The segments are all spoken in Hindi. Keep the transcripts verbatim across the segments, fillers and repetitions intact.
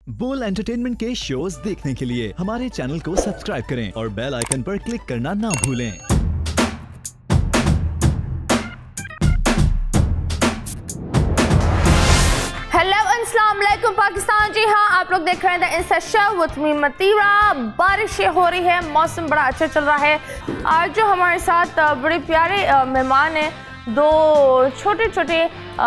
बोल एंटरटेनमेंट के शोज देखने के लिए हमारे चैनल को सब्सक्राइब करें और बेल आइकन पर क्लिक करना ना भूलें। हेलो अस्सलाम वालेकुम पाकिस्तान। जी हाँ, आप लोग देख रहे हैं insta show with me Mathira. बारिशें हो रही है, मौसम बड़ा अच्छा चल रहा है। आज जो हमारे साथ बड़े प्यारे मेहमान हैं, दो छोटे छोटे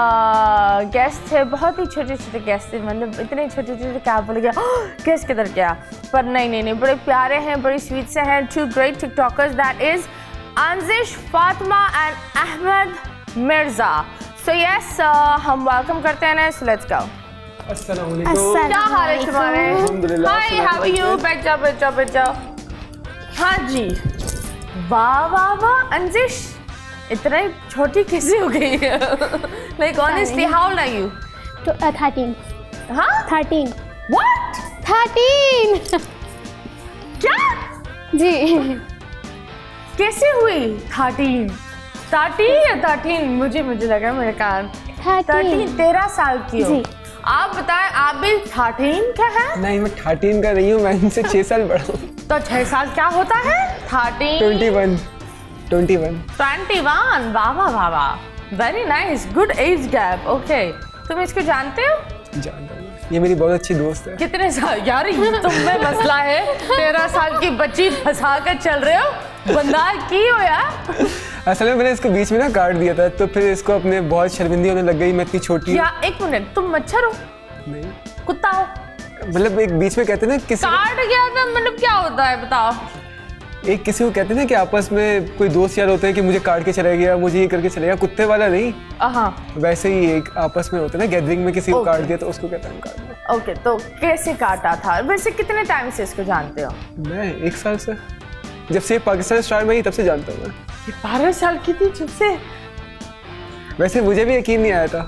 गेस्ट थे, बहुत ही छोटे छोटे गेस्ट थे, मतलब इतने छोटे छोटे क्या बोले गया गेस्ट किधर गया, पर नहीं नहीं नहीं बड़े प्यारे हैं, बड़ी स्वीट से हैं। Two great tiktokers, that is Anjish, Fatima and Ahmed Mirza. So yes, हम वेलकम करते हैं। So let's go. अस्सलाम वालेकुम। क्या हाल है तुम्हारे? अल्हम्दुलिल्लाह। Hi, how are you? बैठ जाओ बैठ जाओ बैठ जाओ। हाँ जी, वाह वाह वाह। अंजिश इतना छोटी कैसे हो गई है? Like honestly, how old are you? Thirteen. हाँ, थर्टीन। व्हाट? थर्टीन। क्या जी? कैसे हुई? थर्टीन थर्टीन या थर्टीन? मुझे मुझे लगा मेरे कान। थर्टीन तेरह साल की हो? आप बताएं, आप भी थर्टीन क्या है? नहीं, मैं थर्टीन का नहीं हूँ, मैं इनसे छह साल बड़ा हूँ। तो छह साल क्या होता है? Thirteen twenty one. Twenty one. Twenty one. वाह वाह वाह वाह, very nice, good age gap. Okay, तुम इसको जानते हो? जानता हूँ, ये मेरी बहुत अच्छी दोस्त है। कितने साल? यार ये तुम में मसला है, तेरह साल की बच्ची फंसा कर चल रहे हो, बंदा की हो यार। असल में मैंने इसको बीच में ना काट दिया था, तो फिर इसको अपने बहुत शर्मिंदी होने लग गई, मैं इतनी छोटी हूँ। या एक मिनट, तुम मच्छर हो? नहीं, कुत्ता हो? मतलब एक बीच में कहते हैं ना किसी काट गया था, मतलब क्या होता है बताओ? एक किसी को कहते हैं ना कि आपस में कोई दोस्त यार होते हैं कि मुझे काट के चला गया, मुझे ये करके चला गया, कुत्ते वाला नहीं। हाँ, वैसे ही एक आपस में होता है ना, गैदरिंग में किसी को काट दिया तो उसको कहते हैं काट दिया। ओके, तो कैसे काटा था? वैसे कितने टाइम से इसको जानते हो? मैं एक साल से, जब से पाकिस्तान स्टार में ही तब से जानता हूँ मैं। ये बारह साल की थी जब से? वैसे मुझे भी यकीन नहीं आया था।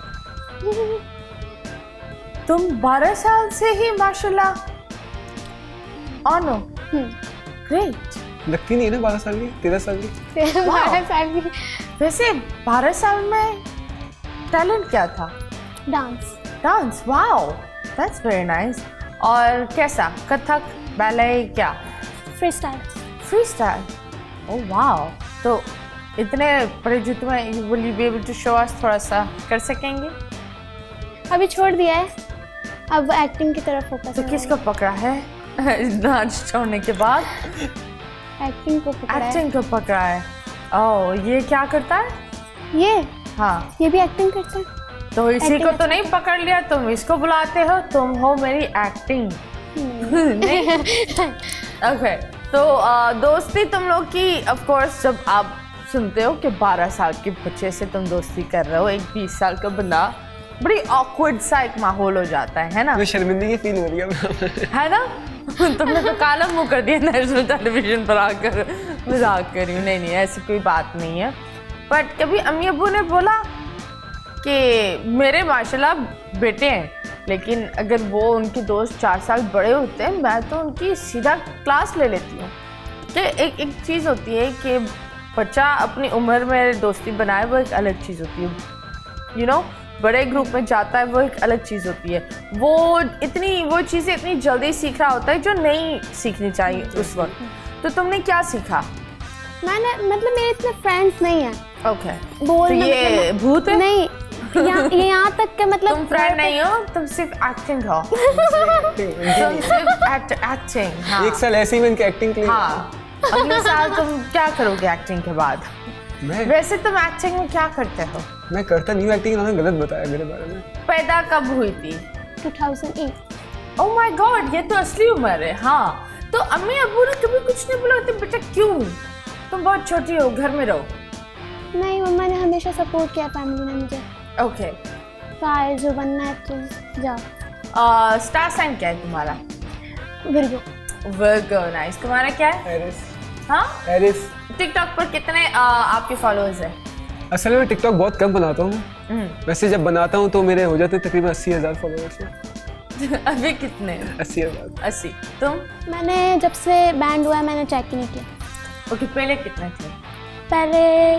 तुम बारह साल से ही माशाल्लाह। ऑन हो? ग्रेट। लगती नहीं है ना बारह साल की, तेरह साल की। बारह साल की। वैसे बारह साल में टैलेंट क्या था? Dance. Dance, wow, that's very nice. और कैसा? कथक, बैले, क्या? Freestyle. Freestyle. Oh wow. तो इतने बड़े जूते में you will be able to show us, थोड़ा सा कर सकेंगे? अभी छोड़ दिया है, अब एक्टिंग की तरफ फोकस। तो किसको पकड़ा है डांस छोड़ने के बाद? एक्टिंग को पकड़ा है। एक्टिंग को पकड़ा है। ओह, ये क्या करता है? ये हाँ, ये भी एक्टिंग करता है। तो इसी को तो नहीं पकड़ लिया, तुम इसको बुलाते हो, तुम हो मेरी एक्टिंग। नहीं। ओके, तो आ, दोस्ती तुम लोग की ऑफ कोर्स, जब आप सुनते हो कि बारह साल के बच्चे से तुम दोस्ती कर रहे हो, एक बीस साल का बंदा, बड़ी ऑकवर्ड सा एक माहौल हो जाता है, है ना? मैं शर्मिंदगी फील हो रही है है ना? तुमने तो काला मुंह कर दिया नेशनल टेलीविजन पर आकर। मजाक कर रही हूँ, नहीं नहीं ऐसी कोई बात नहीं है। बट कभी अम्मी अब्बू ने बोला कि मेरे माशाल्लाह बेटे हैं, लेकिन अगर वो उनके दोस्त चार साल बड़े होते हैं, मैं तो उनकी सीधा क्लास ले लेती हूँ। कि एक एक चीज़ होती है कि बच्चा अपनी उम्र में दोस्ती बनाए, वो एक अलग चीज़ होती है। यू नो, बड़े ग्रुप में जाता है, वो एक अलग चीज़ होती है। वो इतनी वो चीज़ें इतनी जल्दी सीख रहा होता है जो नहीं सीखनी चाहिए उस वक्त। तो तुमने क्या सीखा? मैंने मतलब मेरे इतने फ्रेंड्स नहीं हैं। ओके, बोल तो ये भूत है? नहीं, यहाँ ये यहाँ तक के मतलब तुम फ्रेंड नहीं हो, तुम सिर्फ एक्टिंग हो। तुम सिर्फ एक्ट एक्टिंग। हाँ। एक साल ऐसे ही मैं इनकी एक्टिंग के लिए। हाँ, अगले साल तुम क्या करोगे एक्टिंग के बाद? मैं वैसे तुम एक्टिंग में क्या करते हो? मैं करता नहीं हूँ एक्टिंग, इन्होंने गलत बताया मेरे बारे में। पैदा कब हुई थी? Two thousand eight. Oh my god, ये तो असली उम्र है। हाँ, तो अम्मी अब्बू ने कभी कुछ नहीं बोला तो बेटा क्यों, तुम बहुत छोटी हो, घर में रहो? नहीं, मम्मा ने हमेशा सपोर्ट किया, फैमिली ने मुझे। ओके, तो जो बनना है तुम जाओ। स्टार साइन क्या है तुम्हारा? विर्गो। Virgo, nice. तुम्हारा क्या है? एरिस। हाँ, एरिस। टिकटॉक पर कितने uh, आपके फॉलोअर्स हैं? असल में टिकटॉक बहुत कम बनाता हूँ। वैसे जब बनाता हूँ तो मेरे हो जाते हैं तकरीबन अस्सी हज़ार फॉलोअर्स हैं। अभी कितने? अस्सी हज़ार। अस्सी। तुम? मैंने जब से बैंड हुआ है मैंने चेक ही नहीं किया। ओके, पहले कितने थे?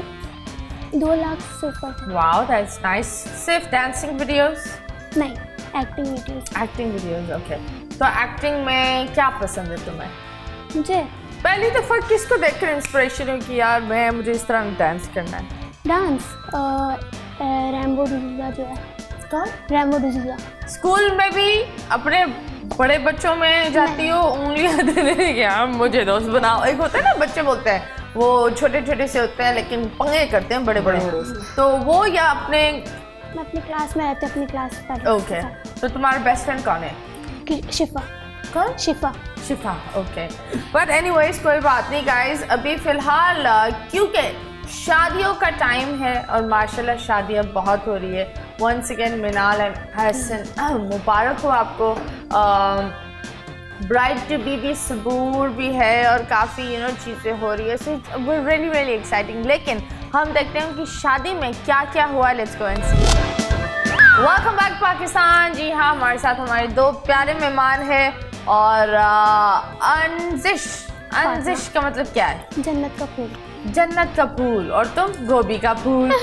पहले दो लाख से ऊपर थे। Wow, that's nice. सिर्फ डांसिंग वीडियोस? नहीं, acting videos. Acting videos, okay. तो एक्टिंग में क्या पसंद है तुम्हें? मुझे पहली दफ़ा किसको देखकर इंस्पिरेशन हो कि यार मैं मुझे इस तरह डांस करना है? डांस रैम्बो डिसूजा जो है। कौन? रैम्बो डिसूजा। स्कूल में भी अपने बड़े बच्चों में जाती हो उंगलियां देने कि यार मुझे दोस्त बनाओ? एक होता है ना, बच्चे बोलते हैं, वो छोटे छोटे से होते हैं लेकिन पंगे करते हैं बड़े बड़े, तो वो या अपने मैं अपनी क्लास में रहती हूँ, अपनी क्लास में। ओके, तो तुम्हारा बेस्ट फ्रेंड कौन है? शिफा। कौन? शिफा। शिफा, ओके। बट एनीवेज कोई बात नहीं गाइस, अभी फिलहाल क्योंकि शादियों का टाइम है और माशाल्लाह शादियाँ बहुत हो रही है। Once again Minal and Hasan, मुबारक हो आपको। ब्राइड टू बी भी सबूर भी है और काफ़ी यू नो चीज़ें हो रही है, so it's really really exciting. लेकिन हम देखते हैं कि शादी में क्या क्या हुआ। Let's go and see. Welcome back Pakistan. जी हाँ, हमारे साथ हमारे दो प्यारे मेहमान हैं और अंजिश। अंजिश का मतलब क्या है? जन्नत का फूल। जन्नत का फूल। और तुम? गोभी का फूल।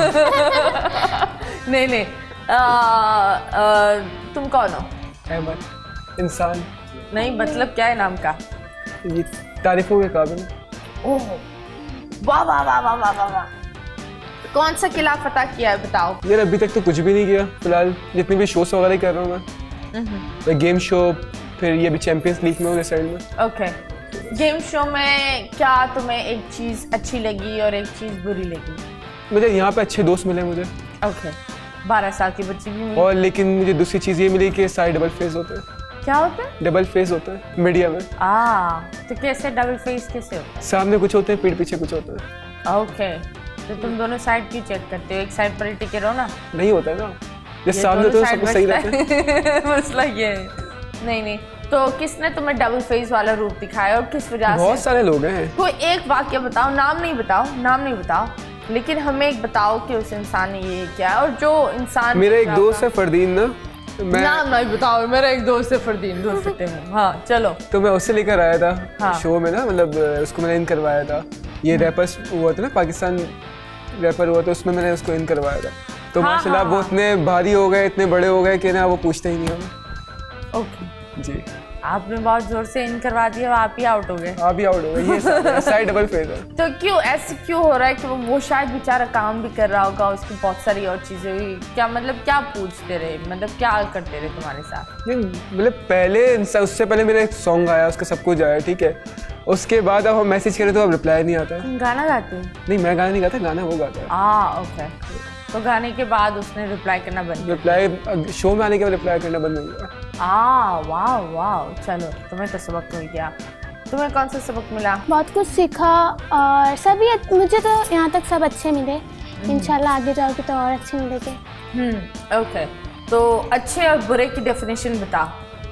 नहीं नहीं, आ, आ, तुम कौन हो? अहमद, इंसान। नहीं मतलब क्या है नाम का? ये तारीफों के काबिल। ओह वाह वाह वाह वाह वाह वाह वाह। कौन सा किला फतह किया है बताओ? यार अभी तक तो कुछ भी नहीं किया, फिलहाल जितने भी शोज वगैरह कर रहा हूँ मैं, मैं गेम शो, फिर ये भी चैंपियंस लीग में हूँ साइड में। ओके, गेम शो में क्या तुम्हें एक चीज़ अच्छी लगी और एक चीज़ बुरी लगी? मुझे यहाँ पे अच्छे दोस्त मिले मुझे। ओके, बारह साल की बच्ची भी मिली। और लेकिन मुझे दूसरी चीज़ ये मिली कि सारे डबल फेस होते हैं। क्या होता है? डबल फेस होता है मीडिया में। आ, तो कैसे डबल फेस कैसे होता है? सामने कुछ होते हैं, पीठ पीछे कुछ होता है। ओके, तो तुम दोनों साइड क्यों चेक करते हो? एक साइड पर ही टिके रहो ना। नहीं होता है ना, जब सामने तो सब कुछ सही रहता है। मसला ये है। नहीं नहीं, तो किसने तुम्हें डबल फेस वाला रूप दिखाया और किस वजह से? बहुत सारे लोग हैं। कोई एक वाक्य बताओ, नाम नहीं बताओ, नाम नहीं बताओ, लेकिन हमें एक बताओ कि उस इंसान ने ये क्या। और जो इंसान, मेरा एक दोस्त है फरदीन ना, मैं नाम नहीं बताओ, मेरा एक दोस्त है फरदीन, दोस्त सकते हैं। हाँ चलो। तो मैं उससे लेकर आया था हाँ। शो में ना, मतलब उसको मैंने इन करवाया था। ये रैपर्स हुआ था ना, पाकिस्तान रैपर हुआ था, उसमें मैंने उसको इन करवाया था। तो हाँ, माशाल्लाह हाँ, वो हाँ। इतने भारी हो गए, इतने बड़े हो गए कि ना वो पूछते ही नहीं हमें। ओके जी, आपने बहुत जोर से इन करवा दिया और आप ही आउट हो गए। आप ही आउट हो गए। ये साइड डबल फेस है। तो क्यों ऐसे क्यों हो रहा है कि वो, वो शायद बेचारा काम भी कर रहा होगा, उसकी बहुत सारी और चीज़ें हुई क्या, मतलब क्या पूछते रहे, मतलब क्या करते रहे तुम्हारे साथ? ये मतलब पहले उससे पहले मेरा एक सॉन्ग आया, उसका सब कुछ आया, ठीक है। उसके बाद अब हम मैसेज करें तो अब रिप्लाई नहीं आता। तुम गाना गाते हो? नहीं, मैं गाना नहीं गाता, गाना वो गाता है। हाँ ओके, तो गाने के बाद उसने रिप्लाई करना बंद किया। रिप्लाई शो में आने के बाद रिप्लाई करना बंद हो गया। आ वाह वाह, चलो तुम्हें तो सबक मिल गया। तुम्हें कौन सा सबक मिला? बहुत कुछ सीखा और सभी, मुझे तो यहाँ तक सब अच्छे मिले। इंशाल्लाह आगे जाओगे तो और अच्छे मिलेंगे। हम्म ओके, तो अच्छे और बुरे की डेफिनेशन बता।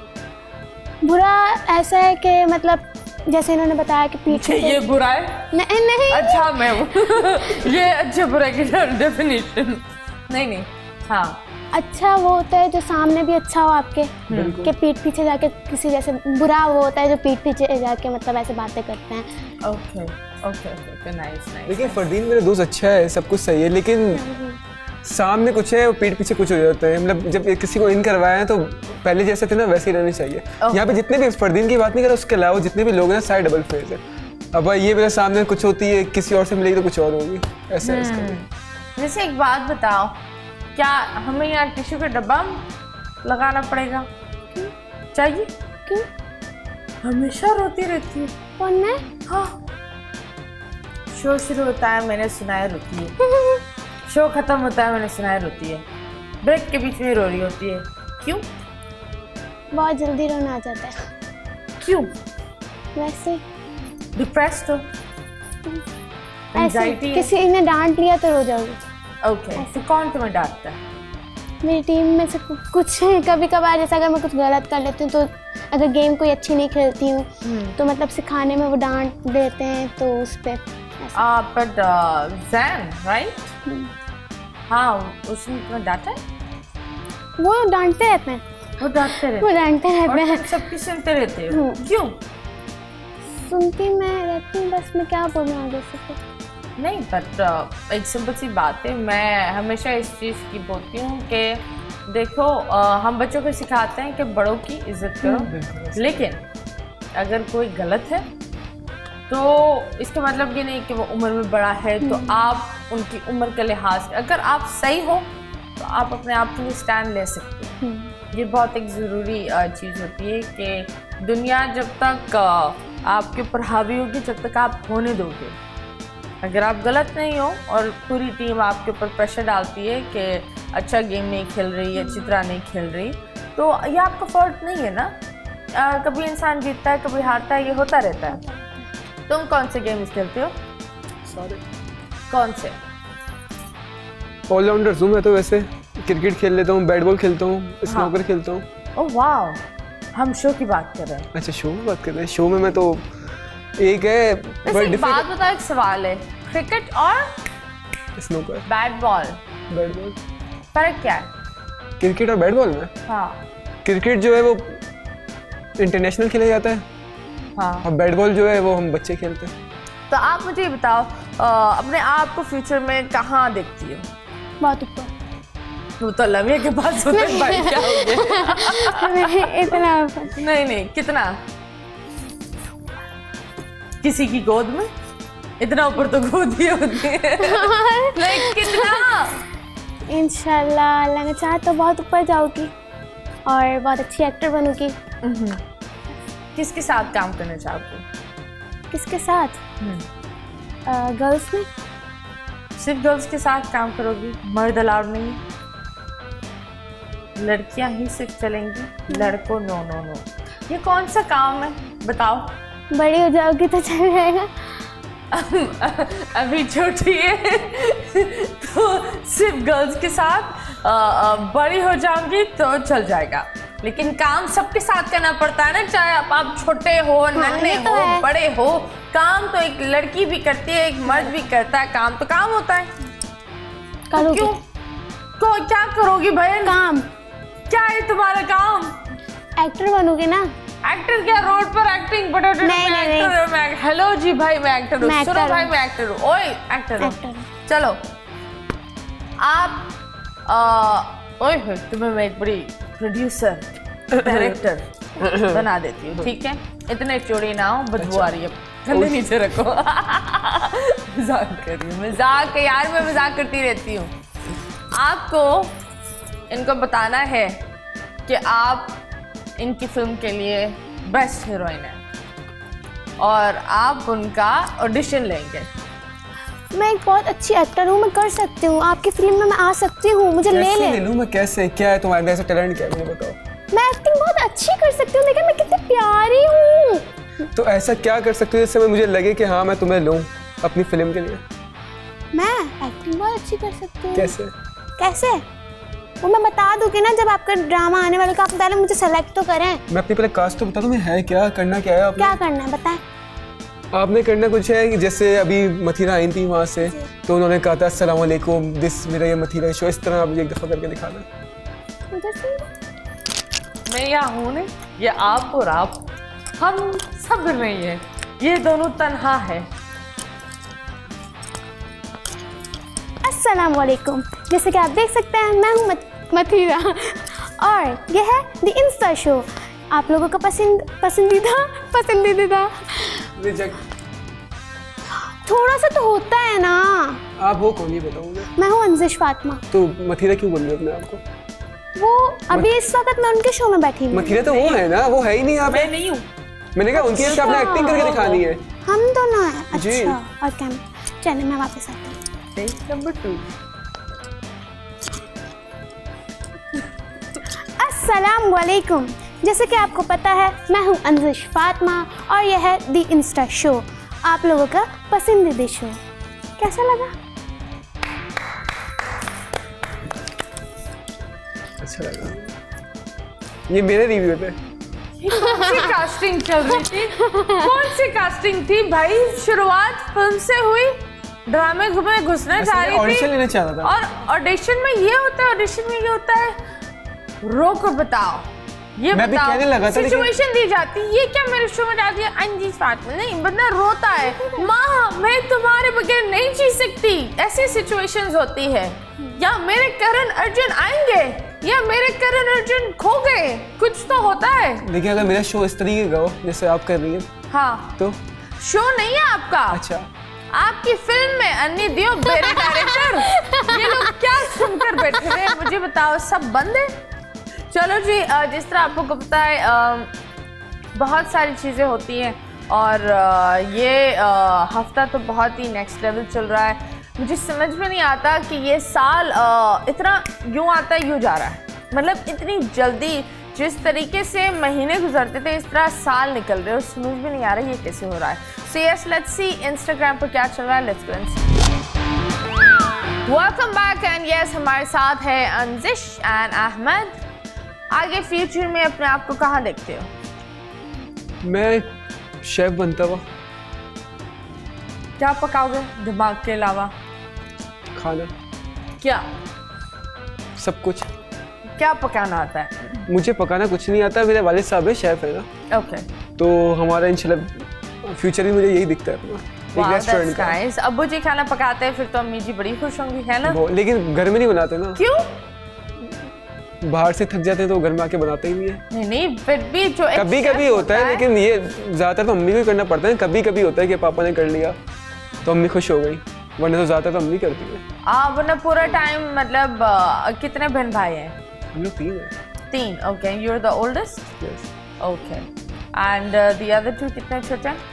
बुरा ऐसा है कि मतलब जैसे इन्होंने बताया कि पीछे ये बुरा है? नहीं नहीं, अच्छा मैं ये अच्छे बुरे की डेफिनेशन नहीं नहीं। हाँ, अच्छा वो होता है जो सामने भी अच्छा हो आपके, कि पीठ पीछे जाके किसी जैसे। बुरा वो होता है जो पीठ पीछे जाके मतलब ऐसे बातें करते हैं। Okay okay okay, nice nice. लेकिन फरदीन मेरा दोस्त अच्छा है, सब कुछ सही है, लेकिन सामने कुछ है और पीठ पीछे कुछ हो जाता है। मतलब जब किसी को इन करवाया है तो पहले जैसे थे ना वैसे ही रहने चाहिए। यहाँ पे जितने भी, फरदीन की बात नहीं कर रहा, उसके अलावा जितने भी लोग हैं सारे डबल फेस है। अब ये मेरे सामने कुछ होती है, किसी और से मिलेगी तो कुछ और होगी, ऐसा है इसका। जैसे एक बात बताओ, क्या हमें यहाँ टिश्यू का डब्बा लगाना पड़ेगा? चाहिए? क्यों? हमेशा रोती रहती है। कौन मैं? हाँ, शो शुरू होता है मैंने सुना है रोती है, शो खत्म होता है मैंने सुना है रोती है, ब्रेक के बीच में रो रही होती है। क्यों? बहुत जल्दी रोना आ जाता है। क्यों? वैसे डिप्रेस्ड हो? ऐसे Anxiety है? किसी ने डांट लिया तो रो जाओगे। ओके, तो कौन तुम्हें डांटता है? मेरी टीम में से कु- कुछ कभी कभार, जैसे अगर मैं कुछ गलत कर लेती हूँ तो अगर गेम कोई अच्छी नहीं खेलती हूँ तो मतलब सिखाने में वो डांट देते हैं, तो उस पर बट जैन राइट? हाँ, उसने तुम्हें डांटा है? वो डांटते रहते हैं। वो डांटते रहते वो डांटते और रहते हैं। तुम सबकी सुनते रहते हो? हम्म। क्यों? सुनती मैं रहती हूँ, बस मैं क्या बोलूँ आगे से फिर। नहीं, बट uh, एक सिंपल सी बात है, मैं हमेशा इस चीज़ की बोलती हूँ कि देखो आ, हम बच्चों को सिखाते हैं कि बड़ों की इज्जत करो, लेकिन अगर कोई गलत है तो इसका मतलब ये नहीं कि वो उम्र में बड़ा है तो आप उनकी उम्र के लिहाज से, अगर आप सही हो तो आप अपने आप के लिए स्टैंड ले सकते हो। ये बहुत एक ज़रूरी चीज़ होती है कि दुनिया जब तक आपके ऊपर हावी होगी जब तक आप होने दोगे। अगर आप गलत नहीं हो और पूरी टीम आपके ऊपर प्रेशर डालती है कि अच्छा गेम नहीं खेल रही, अच्छी तरह नहीं खेल रही, तो ये आपका फॉल्ट नहीं है ना। आ, कभी इंसान जीतता है, कभी हारता है, ये होता रहता है। तुम कौन से गेम्स खेलते हो? सारे। कौन से? ऑलराउंडर हूँ मैं तो। वैसे क्रिकेट खेल लेता हूँ, बैट बॉल खेलता हूँ, स्नूकर खेलता हूँ। ओह वाह, हम शो की बात कर रहे हैं। अच्छा, शो में बात कर रहे हैं। शो में मैं तो एक है वैसे एक बात बताओ, एक सवाल है, क्रिकेट और snooker, bat ball, bat ball फर्क क्या है? क्रिकेट और बैट बॉल में? हाँ क्रिकेट जो है वो इंटरनेशनल खेला जाता है, हाँ, और बैट बॉल जो है वो हम बच्चे खेलते हैं। तो आप मुझे ये बताओ, आ, अपने आप को फ्यूचर में कहाँ देखती हो? बहुत ऊपर। वो तो लम्हे के पास होते हैं भाई, क्या हो गया? नहीं, इतना ऊपर नहीं नहीं, कितना? किसी की गोद में? इतना ऊपर तो गोद ही होती है। नहीं, कितना? इंशाल्लाह अल्लाह ने चाहा तो बहुत ऊपर जाऊंगी और बहुत अच्छी एक्टर बनूंगी। किसके साथ काम करना चाहोगे? किसके साथ? गर्ल्स में। सिर्फ गर्ल्स के साथ काम करोगी, मर्द अलाउड नहीं? लड़कियां ही सिर्फ चलेंगी, लड़कों नो नो नो। ये कौन सा काम है बताओ? बड़ी हो जाओगी तो चल जाएगा। अभी छोटी है तो सिर्फ गर्ल्स के साथ, आ, आ, बड़ी हो जाऊंगी तो चल जाएगा। लेकिन काम सबके साथ करना पड़ता है ना, चाहे आप, आप छोटे हो, नन्हे तो हो, बड़े हो, काम तो एक लड़की भी करती है, एक मर्द भी करता है। काम तो काम होता है। तो क्यों तो क्या करोगी बहन? काम क्या है तुम्हारा काम? एक्टर बनोगे ना। एक्टर क्या, रोड पर एक्टिंग? बट नहीं, नहीं, नहीं। हेलो जी भाई, मैं एक्टर हूँ। मैं सुनो एक्टर भाई, हूँ। मैं एक्टर हूँ। ओए एक्टर एक्टर हूँ। हूँ। चलो आप, आ, ओए होए, तुम्हें मैं एक बड़ी प्रोड्यूसर डायरेक्टर बना देती हूँ, ठीक है? इतने चौड़ी ना हो, बदबू आ रही है, कंधे नीचे रखो। मजाक कर रही हूँ, मजाक यार, मैं मजाक करती रहती हूँ। आपको इनको बताना है कि आप इनकी फिल्म के लिए बेस्ट हीरोइन है और आप उनका ऑडिशन लेंगे। मैं एक बहुत अच्छी एक्टर हूँ, मैं कर सकती हूँ, आपकी फिल्म में मैं आ सकती हूँ, मुझे ले ले। ले लूँ मैं कैसे? क्या है तुम्हारे में ऐसा टैलेंट? क्या है मुझे बताओ। मैं एक्टिंग बहुत अच्छी कर सकती हूँ, देखिए मैं कितनी प्यारी हूँ। तो ऐसा क्या कर सकती हूँ जिससे मुझे लगे कि हाँ मैं तुम्हें लूँ अपनी फिल्म के लिए? मैं एक्टिंग बहुत अच्छी कर सकती हूँ। कैसे? कैसे वो मैं बता दूँगी ना, जब आपका ड्रामा आने वाला का आप पहले मुझे सेलेक्ट तो करें। मैं अपनी पहले कास्ट तो बता दूँ, मैं है क्या, करना क्या है आपने? क्या करना है बताएं। आपने करना कुछ है कि जैसे अभी मथीरा आई थी वहाँ से, तो उन्होंने कहा था अस्सलाम वालेकुम, दिस मेरा ये मथीरा शो, इस तरह आप मुझे एक दफ़ा करके दिखाना। मैं यहाँ हूँ नहीं, ये आप और आप, हम सब नहीं है, ये दोनों तन्हा है। अस्सलाम वालेकुम, जैसे कि आप देख सकते हैं मैं हूँ मथीरा और ये है द इंस्टा शो, आप लोगों का पसंद पसंदीदा पसंदीदा थोड़ा सा तो होता है ना। आप हो कौन, ये बताओ मुझे। मैं हूँ अंजिश फातिमा। तो मथीरा क्यों बोल रही हो अपने आप को? वो अभी इस वक्त मैं उनके शो में बैठी हूँ। मथीरा तो वो है ना, वो है ही नहीं यहाँ पे। मैं नहीं हूँ। मैंने कहा उनकी आपने एक्टिंग करके दिखानी है। हम दोनों हैं। जी। अच्छा, और क्या? चलिए मैं वापस आती हूँ। Number two. अस्सलाम वालेकुम, जैसे कि आपको पता है मैं हूँ अंजिश फातिमा और यह है द इंस्टा शो, आप लोगों का पसंदीदा शो। कैसा लगा? अच्छा लगा। ये मेरे रिव्यू थे। कौन सी कास्टिंग चल रही थी? कौन सी कास्टिंग थी भाई? शुरुआत फिल्म से हुई, ड्रामे में घुसना चाह रही थी, ऑडिशन लेना चाह रहा था। और ऑडिशन में ये होता है, ऑडिशन में ये होता है, रोक बताओ, ये मैं भी बताओ, कहने लगा था, सिचुएशन दी जाती है, ये क्या मेरे शो में जाती है अंजिश फातिमा? नहीं, बंदा रोता है, माँ मैं तुम्हारे बगैर नहीं जी सकती, ऐसी सिचुएशंस होती है। या मेरे करण अर्जुन आएंगे या मेरे करण अर्जुन खो गए, कुछ तो होता है। लेकिन अगर मेरा शो इस तरीके का हो जैसे आप कर रही हैं हाँ तो शो नहीं है आपका। अच्छा आपकी फिल्म में अन्नी दियो मेरे डायरेक्टर ये लोग क्या सुनकर बैठे हैं, मुझे बताओ सब बंद है। चलो जी, जिस तरह आपको पता है बहुत सारी चीज़ें होती हैं और ये हफ्ता तो बहुत ही नेक्स्ट लेवल चल रहा है। मुझे समझ में नहीं आता कि ये साल इतना यूँ आता है यूँ जा रहा है, मतलब इतनी जल्दी जिस तरीके से महीने गुजरते थे इस तरह साल निकल रहे और समझ में नहीं आ रहा ये कैसे हो रहा है। So yes, let's see Instagram पर क्या चल रहा है। Let's go and see. Welcome back and yes, हमारे साथ है अंजिश एंड अहमद। आगे फ्यूचर में अपने आप को कहाँ देखते हो? मैं शेफ बनता हुआ। क्या पकाओगे दिमाग के अलावा? खाना। क्या? सब कुछ। क्या पकाना आता है? मुझे पकाना कुछ नहीं आता, मेरे वालिद साहब है शेफ है ना। Okay okay. तो हमारा इंशाल्लाह फ्यूचर भी मुझे यही दिखता है अपना, एक रेस्टोरेंट का। नाइस। अब्बू जी खाना पकाते हैं फिर तो अम्मी जी बड़ी खुश होंगी, है ना? लेकिन घर में नहीं बनाते ना। क्यों? बाहर से थक जाते हैं तो घर में आके बनाते ही नहीं है। नहीं नहीं, फिर भी जो कभी कभी होता है, लेकिन ये ज्यादातर तो अम्मी को ही करना पड़ता है। कभी कभी होता है कि पापा ने कर लिया तो अम्मी खुश हो गई, वरना तो ज्यादातर तो अम्मी करती है। आ, वरना पूरा टाइम मतलब कितने बहन भाई हैं? हम लोग तीन हैं। तीन, okay. You are the oldest? Yes. Okay. And the other two कितने छोटे हैं?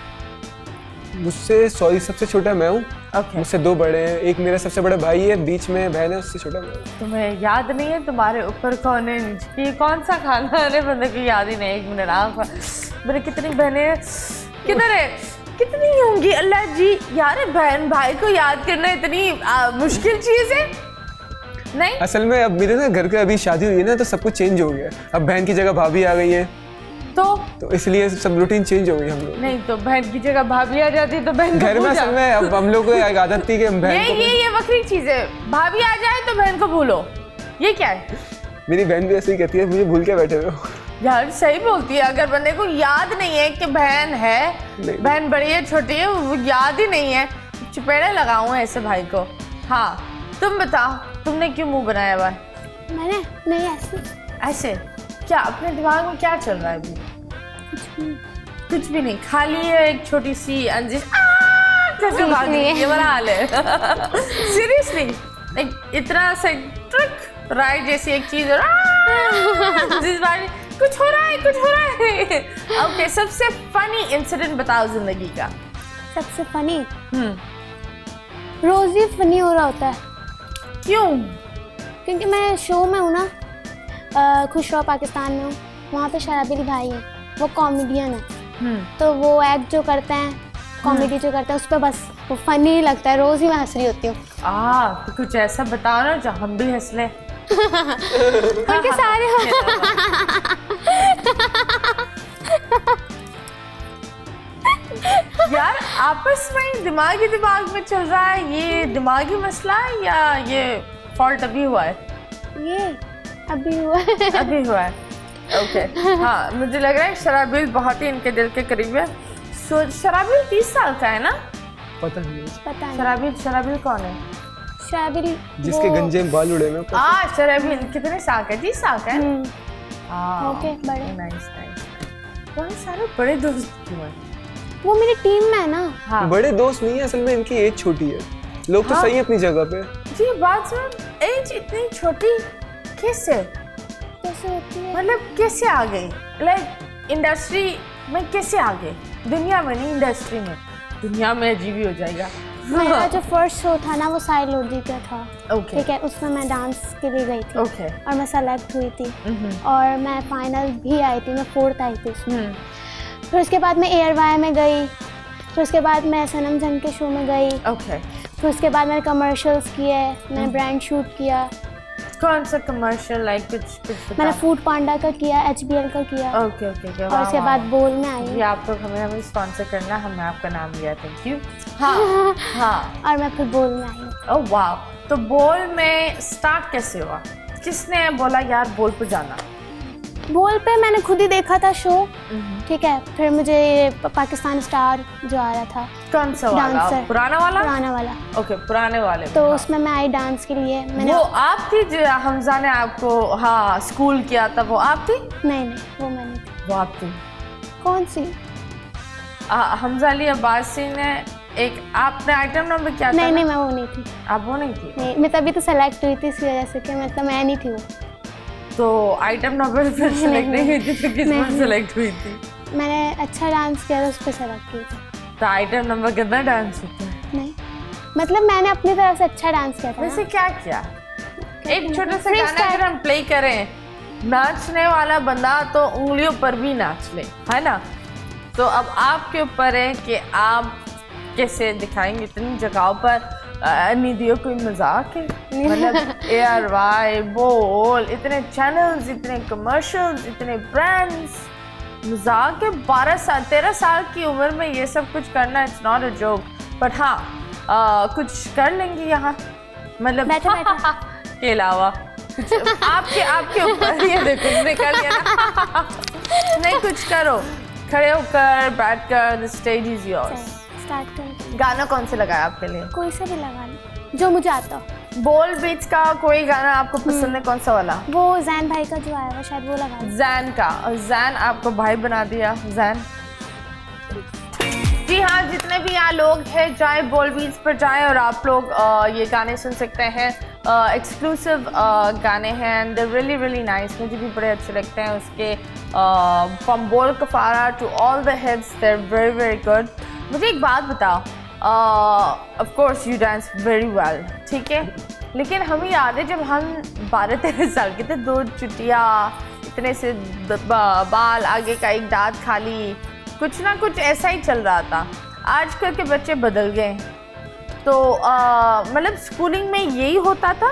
मुझसे सॉरी सबसे छोटा मैं हूँ। okay. मुझसे दो बड़े हैं, एक मेरा सबसे बड़ा भाई है, बीच में बहन है, उससे छोटा मैं हूँ। तुम्हें याद नहीं है तुम्हारे ऊपर कौन है, नीचे कौन सा खाना है? बंदे को याद ही नहीं। एक मिनट आप मेरे कितनी बहनें हैं, किधर है, कितनी होंगी अल्लाह जी। यार बहन भाई को याद करना इतनी आ, मुश्किल चीज़ है नहीं? असल में अब मेरे ना घर का अभी शादी हुई है ना तो सब कुछ चेंज हो गया। अब बहन की जगह भाभी आ गई है तो तो इसलिए सब रूटीन चेंज हो गई हम लोग। नहीं तो बहन की जगह भाभी आ जाती तो बहन घर में असल में अब हम लोग को एक आदत थी कि हम बहन ये को ये ये वक्री चीज है, भाभी आ जाए तो बहन को भूलो, ये क्या है? मेरी बहन भी ऐसे ही कहती है, मुझे भूल के बैठे हुए हो। यार सही बोलती है, अगर बंदे को याद नहीं है कि बहन है, बहन बड़ी है छोटी है, वो याद ही नहीं है, चपेड़े लगाऊं ऐसे भाई को। हाँ तुम बताओ, तुमने क्यों मुंह बनाया हुआ है? मैंने नहीं ऐसे ऐसे क्या? अपने दिमाग में क्या चल रहा है अभी? कुछ नहीं, कुछ भी नहीं, खाली है एक छोटी सी अंजिश कैसे भाग रही है, ये वाला हाल है। सीरियसली एक इतना सा ट्रिक राइट जैसी एक चीज और जिस बार कुछ हो रहा है कुछ हो रहा है। ओके, सबसे फनी इंसिडेंट बताओ जिंदगी का। सबसे फनी? हम्म रोज ही फनी हो रहा होता है। क्यों? क्योंकि मैं शो में हूँ ना, खुश रहो पाकिस्तान में हूँ, वहाँ पे शराबिल भाई हैं, वो कॉमेडियन है। तो वो एक्ट जो करते हैं, कॉमेडी जो करते हैं, उस पर बस वो फनी लगता है, रोज ही मैं हंस रही होती हूँ। आ तो कुछ ऐसा बताओ ना जो हम भी हंस लें। उनके सारे यार आपस में दिमागी दिमाग में चल रहा है, ये दिमागी मसला है या ये फॉल्ट अभी हुआ है? ये अभी हुआ है। अभी हुआ है, ओके okay. हाँ मुझे लग रहा है शराबिल बहुत ही इनके दिल के करीब है। सो शराबिल तीस साल का है ना? पता नहीं पता नहीं। शराबिल शराबिल कौन है? शराबिल जिसके गंजे में बाल उड़े में। हाँ शराबिल कितने साल का है? तीस साल का है। ओके बड़े। Nice nice. बहुत सारे बड़े दोस्त क्यों हैं? वो मेरी टीम में है ना। हाँ बड़े दोस्त नहीं है, असल में इनकी एज छोटी है। लोग तो हाँ। सही है अपनी जगह पे। जी बात सुन, एज इतनी छोटी कैसे कैसे होती है? मतलब कैसे आ गई? लाइक इंडस्ट्री में कैसे आ गई? दुनिया में नहीं, इंडस्ट्री में। दुनिया में अजीब ही हो जाएगा। मेरा जो फर्स्ट शो था ना वो साई लोधी का था। ओके ठीक है, उसमें मैं डांस के लिए गई थी। ओके और मैं सेलेक्ट हुई थी और मैं फाइनल भी आई थी, मैं फोर्थ आई थी उसमें। फिर उसके बाद मैं एयर वाई में गई, फिर उसके बाद मैं सनम जंग के शो में गई। ओके फिर उसके बाद मैंने कमर्शियल्स किए, मैंने ब्रांड शूट किया। कौन सा कमर्शियल? लाइक कुछ कुछ मैंने फूड पांडा का किया, एच बी एल का किया। Okay okay okay. और उसके बाद बोल में आई। ये आप लोग हमें हमें स्पॉन्सर करना, हमने आपका नाम लिया, थैंक यू। हाँ हाँ। और मैं फिर बोल में आई। ओह वाह। तो बोल में स्टार्ट कैसे हुआ? किसने बोला यार बोल पे जाना? बोल पे मैंने खुद ही देखा था शो, ठीक है। फिर मुझे पाकिस्तान स्टार जो आ रहा था, कौन सा वाला? डांसर, पुराना वाला? पुराना वाला। ओके, पुराने वाले तो हाँ। उसमें मैं आई डांस के लिए। मैंने वो आप थी जो हमजा ने आपको हाँ स्कूल किया था, वो आप थी? नहीं नहीं वो मैं नहीं थी। वो आप थी? कौन सी? आ, हमजा अली अब्बासी ने एक, आपने आइटम नंबर क्या था? नहीं नहीं मैं वो नहीं थी। आप वो नहीं थी? नहीं, मैं तभी तो सेलेक्ट हुई थी इस वजह से कि मतलब मैं नहीं थी वो। तो आइटम नंबर फिर सेलेक्ट नहीं हुई थी तो किस पर सेलेक्ट हुई थी? मैंने अच्छा डांस किया था, उस पर सेलेक्ट हुई थी। तो आइटम नंबर कितना डांस होता है? नहीं मतलब मैंने अपनी तरफ से अच्छा डांस किया था। वैसे क्या किया? एक छोटा सा Free गाना style। अगर हम प्ले करें, नाचने वाला बंदा तो उंगलियों पर भी नाच ले, है ना? तो अब आपके ऊपर है कि आप कैसे दिखाएंगे इतनी जगहों पर। निधियों कोई मजाक है? मतलब ए आर वाई, बोल, इतने चैनल्स, इतने कमर्शियल्स, इतने ब्रांड्स, मजाक है? बारह साल तेरह साल की उम्र में ये सब कुछ करना, it's not a joke. But हाँ आ, कुछ कर लेंगे यहाँ, मतलब बैठो, बैठो। के अलावा कुछ आपके आपके ऊपर। ये देखो निकल गया ना। नहीं कुछ करो, खड़े होकर बैठ कर, the stage is yours. Start कर। गाना कौन से लगाया आपके लिए? कोई सा भी लगा लो जो मुझे आता हो। बोल बीच का कोई गाना आपको पसंद है? कौन सा वाला? वो जैन भाई का जो आया हुआ शायद वो लगा लो। जैन का। जैन आपको भाई बना दिया जैन। जी हाँ, जितने भी यहाँ लोग हैं चाहे बोल बीच पर जाएं और आप लोग आ, ये गाने सुन सकते हैं। एक्सक्लूसिव गाने हैं and they really really nice, मुझे भी बड़े अच्छे लगते हैं उसके। From Bol Kaffara to all the hits, they are very very good. मुझे एक बात बताओ, of course you dance very well, ठीक है, लेकिन हमें याद है जब हम बारह तेरह साल के थे, दो चुटिया, इतने से बाल, आगे का एक दांत खाली, कुछ ना कुछ ऐसा ही चल रहा था। आजकल के बच्चे बदल गए। तो मतलब स्कूलिंग में यही होता था?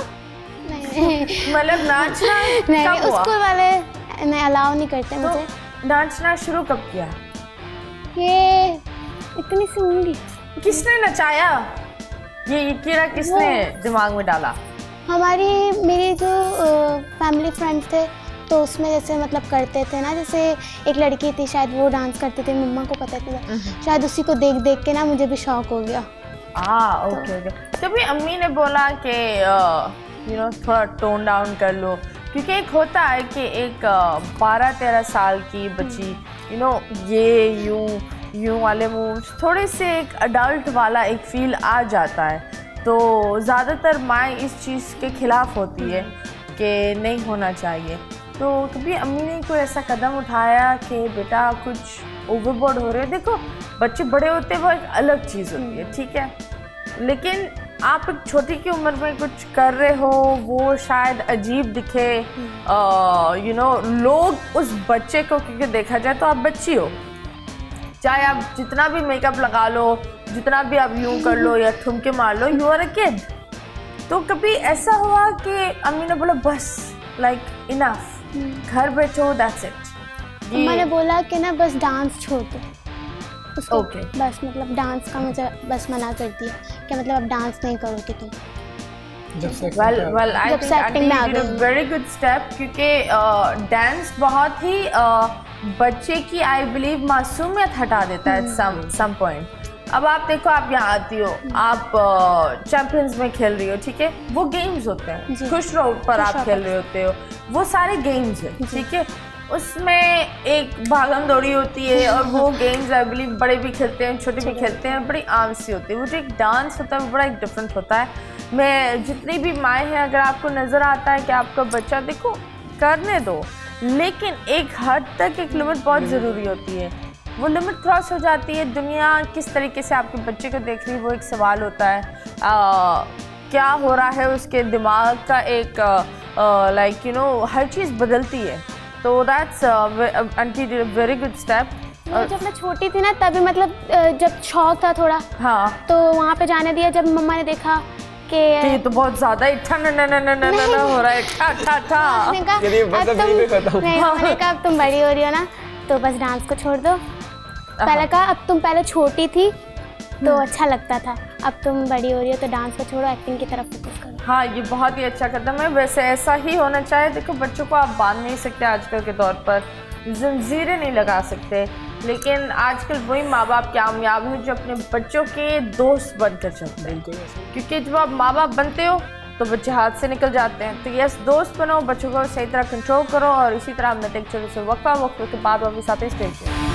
मतलब नाचना नहीं, कब हुआ? स्कूल वाले नहीं अलाउ नहीं करते तो मुझे। नाचना शुरू कब किया? ये इतनी सी उंगली किसने नचाया? ये ये कीड़ा किसने दिमाग में डाला? हमारी मेरी जो फैमिली फ्रेंड्स थे तो उसमें जैसे मतलब करते थे ना, जैसे एक लड़की थी शायद वो डांस करती थी, मम्मा को पता था, शायद उसी को देख देख के ना मुझे भी शौक हो गया। हाँ ओके ओके। कभी अम्मी ने बोला कि यू नो थोड़ा टोन डाउन कर लो? क्योंकि एक होता है कि एक बारह तेरह साल की बच्ची यू नो ये यूं यूं वाले मूव्स, थोड़े से एक अडल्ट वाला एक फील आ जाता है। तो ज़्यादातर माँ इस चीज़ के ख़िलाफ़ होती है कि नहीं होना चाहिए। तो कभी अम्मी ने कोई ऐसा कदम उठाया कि बेटा कुछ ओवरबोर्ड हो रहे हो? देखो बच्चे बड़े होते हैं वो एक अलग चीज़ होती है, ठीक है, लेकिन आप एक छोटी की उम्र में कुछ कर रहे हो वो शायद अजीब दिखे, यू नो लोग उस बच्चे को, क्योंकि देखा जाए तो आप बच्ची हो, चाहे आप जितना भी मेकअप लगा लो, जितना भी आप यूं कर लो या ठुमके मार लो, यू आर अ किड। तो कभी ऐसा हुआ कि अम्मी ने बोला बस लाइक इनफ, घर बैठो, दैट्स इट? मैंने बोला कि ना बस डांस छोड़ दो उसको। Okay. बस मतलब डांस का मुझे बस मना कर दिया कि मतलब अब डांस नहीं करोगे तुम। वेल वेल आई जब थिंक से आंटी acting में आ यू डिड गई। अ वेरी गुड स्टेप, क्योंकि डांस बहुत ही uh, बच्चे की आई बिलीव मासूमियत हटा देता है सम सम पॉइंट। अब आप देखो, आप यहाँ आती हो, आप चैंपियंस में खेल रही हो, ठीक है, वो गेम्स होते हैं, खुश रहो पर आप खेल रहे होते हो, वो सारे गेम्स हैं, ठीक है, उसमें एक भागम दौड़ी होती है और वो गेम्स आई बिलीव बड़े भी खेलते हैं, छोटे भी खेलते हैं, बड़ी आम सी होती है। वो जो एक डांस होता है वो बड़ा एक डिफरेंट होता है। मैं जितनी भी माएँ हैं, अगर आपको नज़र आता है कि आपका बच्चा, देखो करने दो, लेकिन एक हद तक एक लिमिट बहुत ज़रूरी होती है। वो लिमिट क्रॉस हो जाती है, दुनिया किस तरीके से आपके बच्चे को देख रही है वो एक सवाल होता है। आ, क्या हो रहा है उसके दिमाग का एक लाइक यू नो हर चीज़ बदलती है। तो that's aunty did a very good step. जब मैं छोटी थी ना तभी मतलब जब शौक था थोड़ा, हाँ, तो वहाँ पे जाने दिया। जब मम्मा ने देखा कि ये तो बहुत ज़्यादा इट्ठा न न न न न न हो रहा है, ठा ठा ठा, अब तुम नहीं, मैंने कहा अब तुम बड़ी हो रही हो ना तो बस डांस को छोड़ दो। पहले कहा अब तुम पहले छोटी थी तो अच्छा लगता था, अब तुम बड़ी हो रही हो तो डांस को छोड़ो, एक्टिंग की तरफ फोकस करो। हाँ, ये बहुत ही अच्छा कदम है। वैसे ऐसा ही होना चाहिए। देखो, बच्चों को आप बांध नहीं सकते आजकल के दौर पर, जंजीरें नहीं लगा सकते, लेकिन आजकल वही माँ बाप कामयाब हैं जो अपने बच्चों के दोस्त बनकर चलते हैं। क्योंकि जब आप माँ बाप बनते हो तो बच्चे हाथ से निकल जाते हैं। तो यस, दोस्त बनो, बच्चों को सही तरह कंट्रोल करो। और इसी तरह हमने एक छोटे से वक्फा वक्फे के बाद वापस आते हैं स्टेज पे।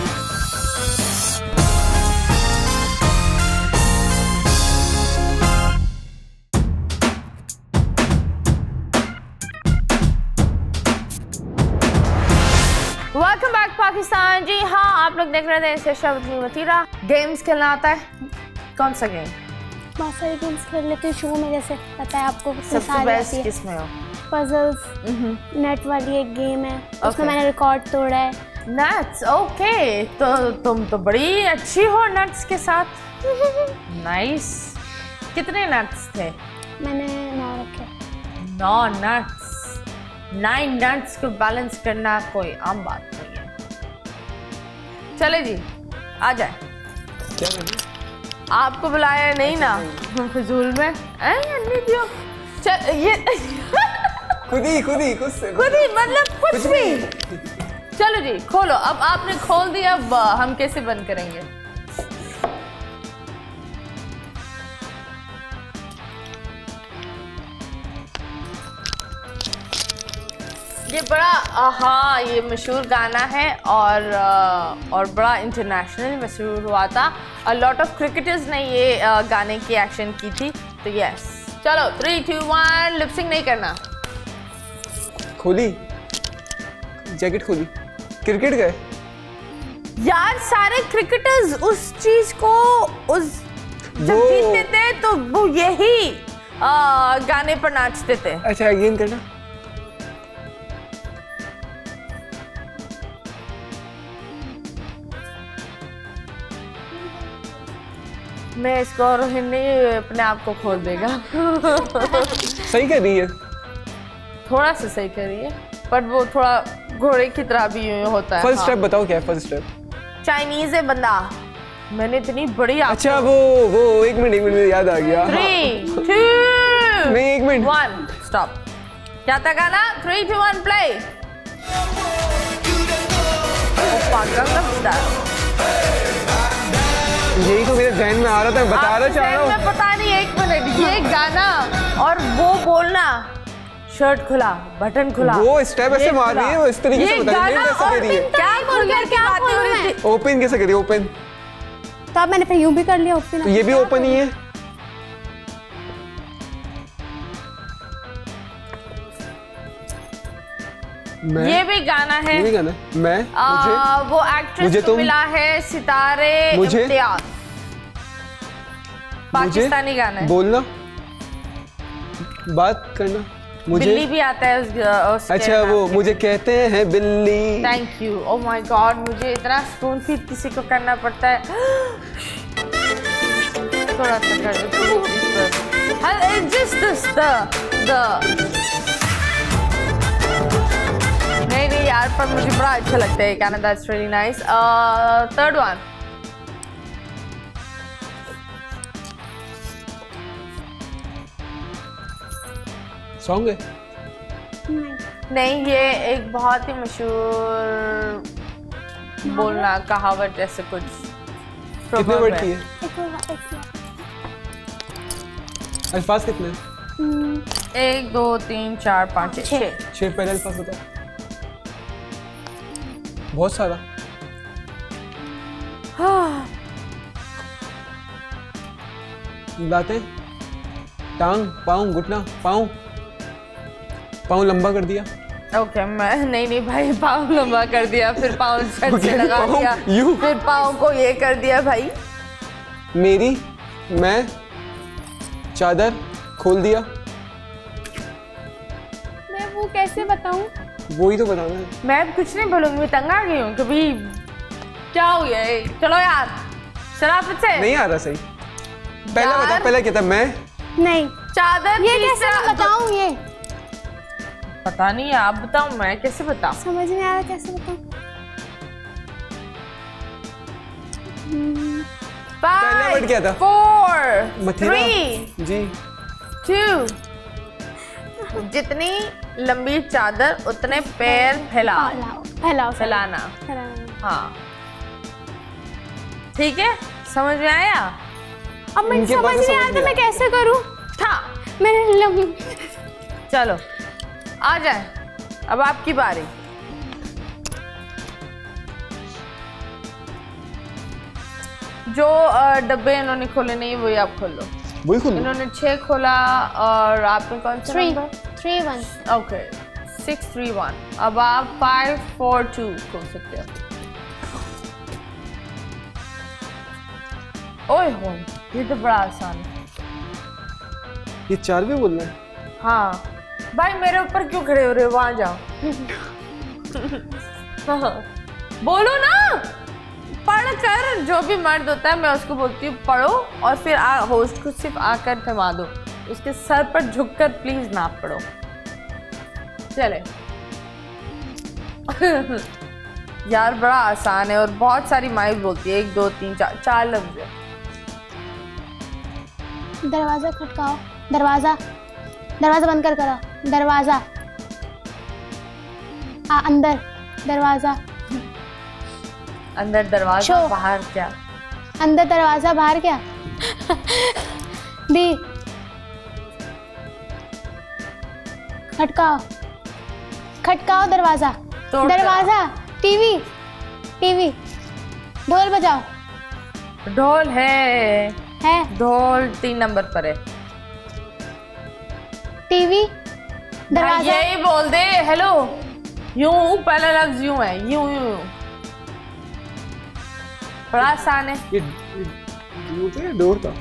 Welcome back Pakistan. जी हाँ, आप लोग देख रहे थे शेशावती वतीरा। गेम्स खेलना आता है? कौन सा गेम? बहुत सारे गेम्स खेल लेते हैं शो में, जैसे पता है आपको। सबसे बेस्ट किसमें हो? पजल्स, नेट वाली एक गेम है, उसमें मैंने रिकॉर्ड तोड़ा है। Nuts, okay. तो तुम तो बड़ी अच्छी हो नट्स के साथ। नाइस। कितने नट्स थे? मैंने नौ रखे। नौ नट्स। नाइन नट्स को बैलेंस करना कोई आम बात नहीं है। चले जी, आ जाए। क्या करना? आपको बुलाया नहीं ना फजूल में। दियो चल ये खुद ही खुद ही खुद से खुद ही मतलब कुछ, कुछ भी। चलो जी, खोलो। अब आपने खोल दिया, अब हम कैसे बंद करेंगे? ये बड़ा, हाँ, ये मशहूर गाना है और और बड़ा इंटरनेशनल मशहूर हुआ था। अ लॉट ऑफ क्रिकेटर्स ने ये गाने की एक्शन की थी। तो यस, चलो थ्री टू वन, लिपसिंग नहीं करना। खोली जैकेट, खोली। क्रिकेट गए यार, सारे क्रिकेटर्स उस चीज को उस जब जीतते थे तो वो यही आ, गाने पर नाचते थे। अच्छा, अगेन करना। मैं इसको और हिंदी अपने आप को खोल देगा। सही कर रही है, थोड़ा सा सही कर रही है, पर वो थोड़ा घोड़े की तरह भी होता है। फर्स्ट स्टेप हाँ। बताओ क्या है फर्स्ट स्टेप? चाइनीज है बंदा। मैंने इतनी बड़ी। अच्छा, वो वो एक मिनट एक मिनट याद आ गया। थ्री टू नहीं, एक मिनट, वन, स्टॉप। क्या था गाना? Three two one, play. यही तो मेरे ध्यान में आ रहा था, बता रहा चाह रहा हूँ। पता नहीं, एक मिनट। ये गाना और वो बोलना, शर्ट खुला, बटन खुला, वो स्टेप ऐसे मार रही है, वो इस तरीके से बता रही है, कैसे कर रही है? क्या बोल गया, क्या बातें हो रही थी? ओपन कैसे करी? ओपन तो अब मैंने फिर यूं भी कर लिया ओपन। तो ये भी ओपन ही है। मैं, ये भी गाना है। ये भी गाना मैं आ, मुझे वो एक्ट्रेस को मिला है सितारे इम्तियाज। पाकिस्तानी गाना है। बोलना, बात करना, मुझे बिल्ली भी आता है उस, उस अच्छा, वो मुझे कहते हैं बिल्ली। Thank you. Oh my god, मुझे इतना स्पून फीड किसी को करना पड़ता है। थोड़ा सा कर दो। जस्ट द नहीं नहीं यार, पर मुझे बड़ा अच्छा लगता है गाना। That's really nice. Third one. Song है? नहीं, ये एक बहुत ही मशहूर बोलना कहावत जैसे कुछ। कितने वर्ड की है? अल्फाज कितने? एक, दो, तीन, चार, पाँच, छः। छः पहले अल्फाज बताओ। बहुत सारा। लाते, टांग, पाँव, घुटना, पाँव, पाँव लंबा कर दिया। ओके okay, मैं नहीं नहीं भाई, पाँव लंबा कर दिया, फिर पाँव छत से लगा दिया, फिर पाँव को ये कर दिया भाई। मेरी, मैं, चादर खोल दिया। मैं वो कैसे बताऊं? वो ही तो बताना है। मैं कुछ नहीं बोलूंगी, मैं तंग आ गई हूँ। कभी क्या हो गया? चलो यार, शराफत से नहीं आ रहा सही। पहला बता, पहला क्या था? मैं नहीं, चादर। ये कैसे बताऊं? ये पता नहीं है, आप बताओ, मैं कैसे बताऊं? समझ नहीं आ रहा कैसे बताऊं। पहला वर्ड क्या था? फोर, मथुरा थ्री, जी, टू, जितनी लंबी चादर उतने पैर फैलाओ। फैलाओ फैलाओ फैलाना। फैलाना। हाँ ठीक है, समझ में आया? अब मैं इनके समझ पास तो नहीं समझ आया तो नहीं मैं आया। कैसे करूँ? था मैंने लंबी चलो आ जाए, अब आपकी बारी। जो अ, डब्बे इन्होंने खोले नहीं वही आप खोल लो। वही खुल इन्होंने छह खोला और आपने कौन सा three number? Three one okay six three one. अब आप फाइव फोर टू खोल सकते हो। ओए हो, ये तो बड़ा आसान है। ये चार भी बोलना है? हाँ भाई मेरे ऊपर क्यों खड़े हो रहे हो, वहां जाओ। बोलो ना, पढ़ कर। जो भी मर्द होता है मैं उसको बोलती हूँ पढ़ो और फिर आ, होस्ट को सिर्फ आकर थमा दो, उसके सर पर झुककर प्लीज ना पढ़ो। चले यार बड़ा आसान है और बहुत सारी माइक बोलती है, एक दो तीन चार चार लफ्ज है। दरवाजा खटकाओ। दरवाजा दरवाजा बंद कर करो। दरवाजा आ, अंदर दरवाजा। अंदर दरवाजा शो। बाहर क्या? अंदर दरवाजा बाहर क्या? दी खटकाओ खटकाओ दरवाजा। तोड़ दरवाजा। TV TV. ढोल बजाओ। ढोल है है ढोल तीन नंबर पर है। टीवी। भाई दरवाजा। यही बोल दे हेलो। यूं पहला लफ्ज यूं है, यूं यूं यूं। बड़ा आसान है। ये डोर था डोर था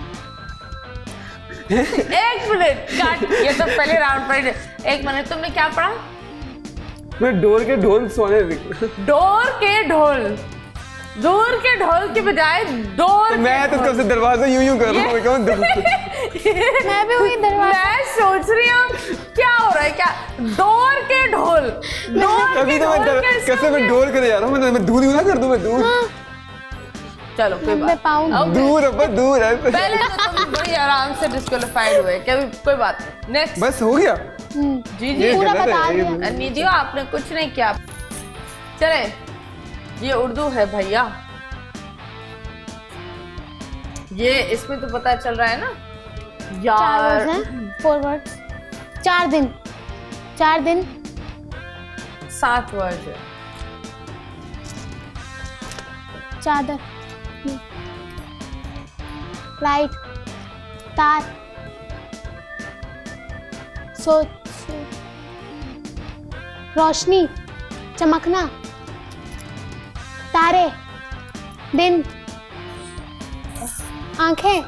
एक मिनट काट, ये तो पहले राउंड पर। एक मिनट, तुमने क्या पढ़ा? मैं डोर के ढोल सोने डोर के ढोल। डोर के ढोल के बजाय डोर। मैं तो कब से दरवाजा यूं यूं कर रहा हूँ। मैं कहूँ मैं भी वही दरवाजा। मैं सोच रही हूँ क्या हो रहा है, क्या डोर के ढोल। डोर कभी के तो मैं ढोल डर- कैसे कैसे मैं हो डोर करे जा रहा हूँ। मैं मैं दूर यूं ना कर दूँ। मैं दूर गया? चलो कोई मैं बात पाऊंगी। Okay. दूर अब दूर है। पहले तो तुम बड़ी आराम से डिस्क्वालीफाइड हुए, कभी कोई बात नहीं। नेक्स्ट। बस हो गया। हम्म, जी जी ये पूरा गलत है, बता ये दिया। निधियो आपने कुछ नहीं किया। चले ये उर्दू है भैया, ये इसमें तो पता चल रहा है ना चार यार। वर्ड्स हैं। Four words. चार दिन चार दिन सात वर्ड है। चादर। लाइट। तार। सोच। रोशनी। चमकना। तारे। दिन। आंखें।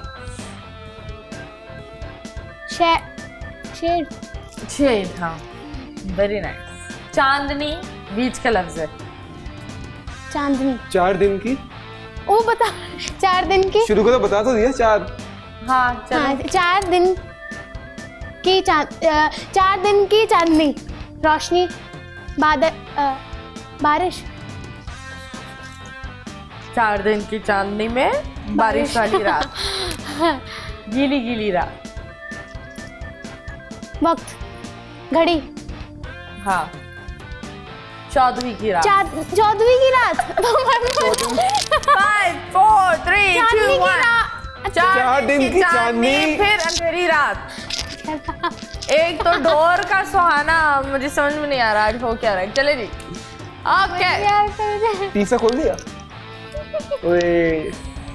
शे शेड। शेड। हाँ वेरी नाइस। चांदनी बीच का लफ्ज है। चांदनी। चार दिन की वो बता। चार दिन की। शुरू को तो बता तो दिया चार। हाँ चलो। हाँ, चार दिन की चांद अ, चार दिन की चांदनी। रोशनी। बादल। अ, बारिश। चार दिन की चांदनी में बारिश वाली रात। गीली गीली रात। वक्त। घड़ी। हाँ चौदहवीं की रात। चार चौदहवीं की रात। फाइव फोर थ्री टू चांदनी की वन। रात। चार दिन की चांदनी। फिर अंधेरी रात। एक तो डोर का सुहाना, मुझे समझ में नहीं आ रहा आज हो क्या रहा है। चले जी ओके। यार फिर- तीसरा खोल दिया। ओए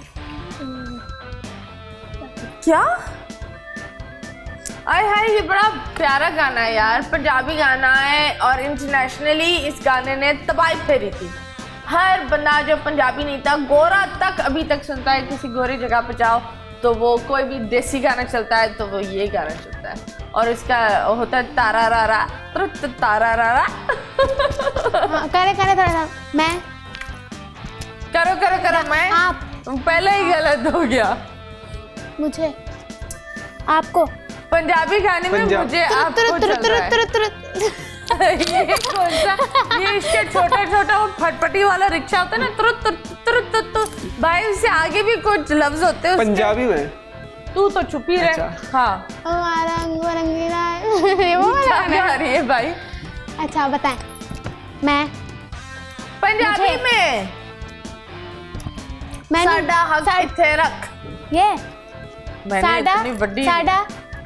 क्या आय हाय, ये बड़ा प्यारा गाना है यार, पंजाबी गाना है और इंटरनेशनली इस गाने ने तबाही फेरी थी। हर बंदा जो पंजाबी नहीं था, गोरा तक अभी तक सुनता है। किसी गोरी जगह पे जाओ तो वो कोई भी देसी गाना चलता है तो वो ये गाना चलता है और इसका होता है तारा रा रा तुरत तारा रा रा। हाँ, करे करे थोड़ा सा। मैं। करो करो करो। मैं आप। पहले ही गलत हो गया। मुझे। आपको। पंजाबी गाने में पंजाब। मुझे आपको तुरंत तुरंत चल रहा है। तुरंत तुरंत ये कौन सा, ये इसके छोटा छोटा वो फटपटी वाला रिक्शा होता है ना, तुरंत तुरंत तुरंत तुरंत। भाई उससे आगे भी कुछ लफ्ज होते हैं उसके। पंजाबी में। तू तो चुप ही रहे। अच्छा। हाँ हमारा रंग बिरंगी रात। ये वो वाला क्या गा रही है भाई? अच्छा बताएं। मैं पंजाबी मुझे- में मैंने साडा हक सा- इत्थे रख। ये मैंने साडा इतनी बड़ी साडा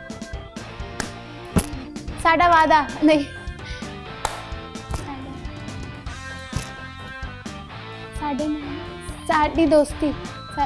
साडा वादा नहीं साडी साडी दोस्ती सा,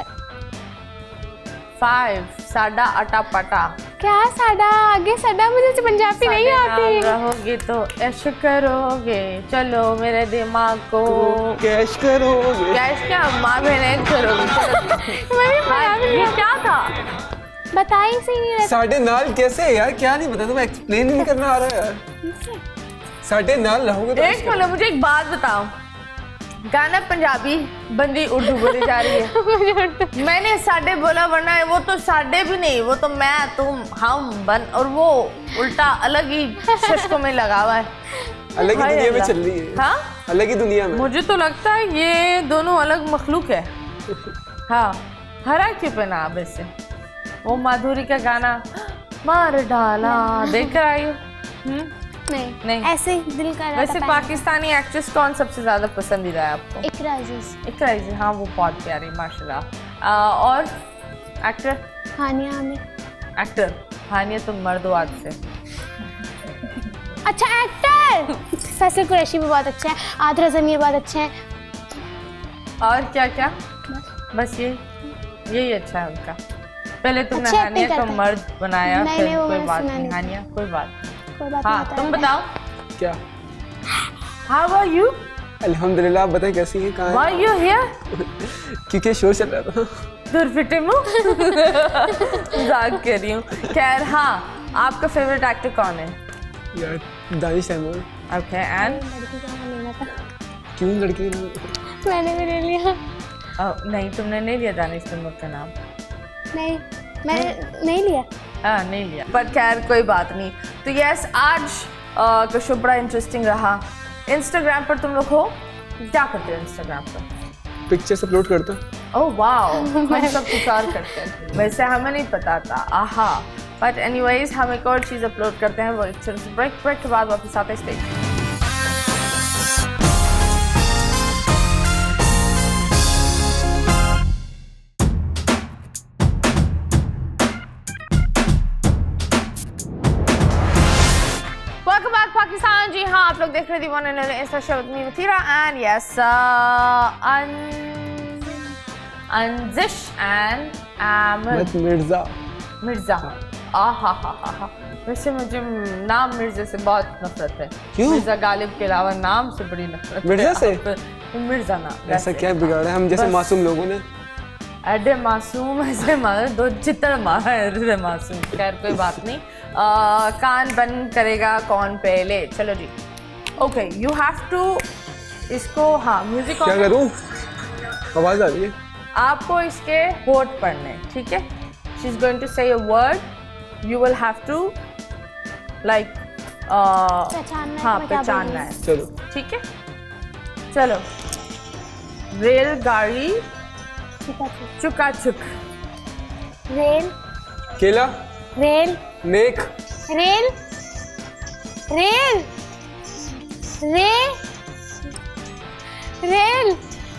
फाइव साडा अटा पटा। क्या साडा आगे साडा मुझे पंजाबी नहीं साडे नाल आती। रहोगे तो ऐश करोगे, चलो मेरे दिमाग को कैश करोगे। कैश क्या माँ बहन करोगे। चलो। मैं भी हाँ, पंजाबी ये क्या था? बता ही सही नहीं रहा। साढ़े नाल कैसे है यार, क्या नहीं पता, तुम्हें एक्सप्लेन ही नहीं करना आ रहा है यार। साढ़े नाल रहोगे तो एक मिनट मुझे एक बात बताओ, गाना पंजाबी बंदी उर्दू बोली जा रही है। मैंने साडे बोला वरना वो तो साडे भी नहीं, वो तो मैं तुम हम बन और वो उल्टा अलग ही शशकों में लगा हुआ है। अलग ही हाय दुनिया में अल्लाह। चल रही है। हाँ अलग ही दुनिया में। मुझे तो लगता है ये दोनों अलग मखलूक है। हाँ हरा क्यों पहना आप ऐसे? वो माधुरी का गाना मार डाला देख कर आई हो? हम्म? नहीं नहीं। ऐसे ही दिल कर रहा वैसे था पाकिस्तानी एक्ट्रेस कौन सबसे ज्यादा पसंदीदा है आपको? इकरा अजीज, इकरा अजीज, हाँ वो बहुत प्यारी माशाल्लाह। आ, और एक्टर हानिया आमिर। एक्टर हानिया तो मर्दवाद से। अच्छा एक्टर फैसल कुरैशी भी बहुत अच्छा है, आदरा ज़मीर बहुत अच्छे हैं। और क्या क्या? बस ये यही अच्छा है उनका। पहले तुमने अच्छी हानिया acting को करते हैं। मर्द बनाया, नहीं, फिर नहीं, वो कोई मैंने बात सुना नहीं। नहीं। हानिया कोई बात नहीं। कोई बात हाँ नहीं, तुम होता है। बताओ, क्या? How are you? अल्हम्दुलिल्लाह। आप बताएं कैसी हैं, कहाँ व्हाई यू हियर? हैं? क्योंकि शोर चल रहा था। दूर फिटे मुंह। मजाक कर रही हूँ। खैर हाँ, आपका फेवरेट एक्टर कौन है? यार दानिश तैमूर। ओके एंड लड़की का नाम लेना था, क्यों लड़की? मैंने भी ले लिया। नहीं तुमने नहीं लिया दानिश तैमूर का नाम? नहीं मैंने नहीं लिया। हाँ नहीं लिया, पर खैर कोई बात नहीं। तो यस आज का शो बड़ा इंटरेस्टिंग रहा। इंस्टाग्राम पर तुम लोग हो, क्या करते हो इंस्टाग्राम पर? पिक्चर्स अपलोड करता हूँ। ओह वाओ, हम सब कुछ और करते हैं। वैसे हमें नहीं पता था, आहा। बट एनीवेज हम एक और चीज़ अपलोड करते हैं, वो एक छोटे से ब्रेक ब्रेक के बाद वापस आते हैं। स्टे पाकिस्तान। जी हाँ, आप लोग देख रहे थे one and only insta show with me Mathira and yes Anjish and Ahmed Mirza Mirza. आहा हा हा हा। वैसे मुझे नाम मिर्जा से बहुत नफरत है। क्यों? मिर्जा गालिब के अलावा नाम से बड़ी नफरत है। मिर्जा से? आप- मिर्जा नाम ऐसा क्या बिगाड़ा है हम जैसे बस। मासूम लोगों ने? अरे मासूम ऐसे मार दो चित्तर मार मासूम। खैर कोई बात नहीं। आ, कान बंद करेगा कौन पहले? चलो जी। ओके यू हैव टू इसको, हाँ म्यूजिक क्या करूं? आवाज आ रही है। आपको इसके होठ पढ़ने, ठीक है? She is going to say a word, you will have to like पहचानना है हाँ कि मैं क्या पहचानना बोल है, चलो ठीक है? चलो। रेलगाड़ी चुका चुक। रेल केला। रेल नेक। रेल रेल रे रेल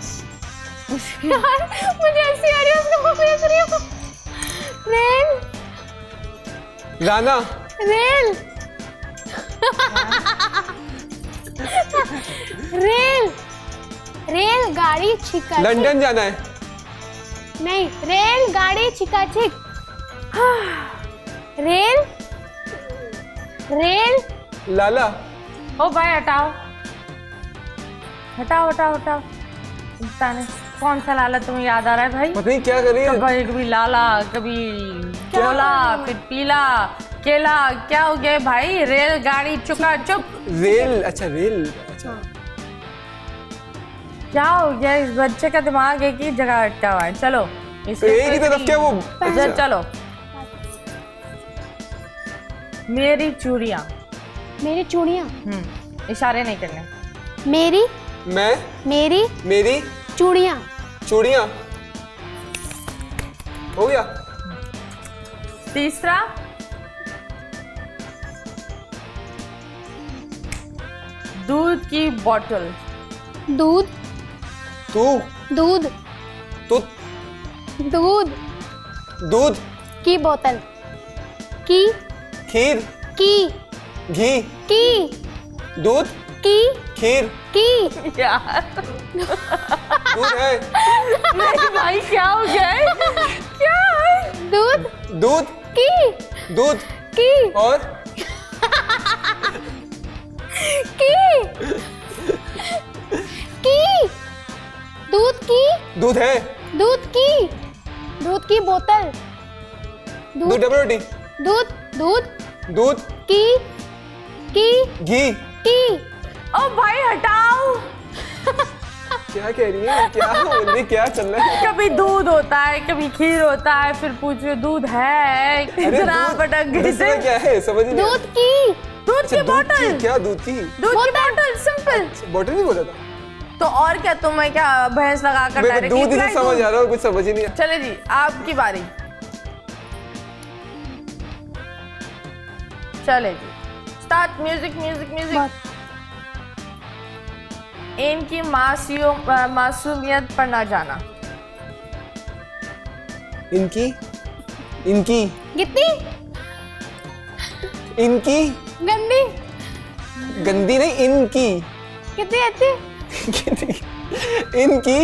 यार मुझे ऐसी आ रही है, उसको देख रही हूँ। रेल राना। रेल रेल रेल गाड़ी छिका लंदन जाना है। नहीं रेल गाड़ी छिका छिक। रेल रेल लाला। ओ भाई हटाओ हटाओ हटाओ हटाओ। पता नहीं कौन सा लाला तुम्हें याद आ रहा है भाई? पता नहीं क्या कर रही है। कभी कभी लाला, कभी कोला, फिर पीला, केला। क्या हो गया भाई? रेलगाड़ी चुका चुक। रेल। अच्छा रेल। अच्छा क्या हो गया? इस बच्चे का दिमाग एक ही जगह अटका हुआ है। चलो तो एक ही तरफ क्या वो? अच्छा चलो। मेरी चूड़ियाँ। मेरी चूड़ियाँ। हम्म इशारे नहीं करने। मेरी मैं। मेरी मेरी चूड़ियाँ। चूड़ियाँ। हो गया। तीसरा दूध की बोतल। दूध तू दूध तू दूध दूध की बोतल। की खीर की घी की दूध की खीर की यार दूध है नहीं भाई, क्या हो गया है? क्या है? दूध दूध की दूध की और की की दूध की दूध है दूध की दूध की बोतल। दूध दूध डबल रोटी दूध दूध दूध की की घी। की ओ भाई हटाओ। क्या कह रही है? क्या बोल रही? क्या चल रहा है? कभी दूध होता है, कभी खीर होता है, फिर पूछ रहे दूध है। अरे इतना दूध- भटक गई दूसरा थे। क्या है समझ नहीं दूध की दूध अच्छा, की दूध की बोतल। क्या दूध की दूध की बोतल, सिंपल। बोतल नहीं बोला था तो और क्या, तुम्हें क्या भैंस लगा कर मेरे को डायरेक्ट दूध ही नहीं समझ आ रहा और कुछ समझ ही नहीं आ चले जी, आपकी बारी। चले जी, स्टार्ट। Music music music. इनकी मासूमियों मासूमियत पर ना जाना। इनकी इनकी कितनी इनकी गंदी गंदी नहीं इनकी कितनी अच्छी इनकी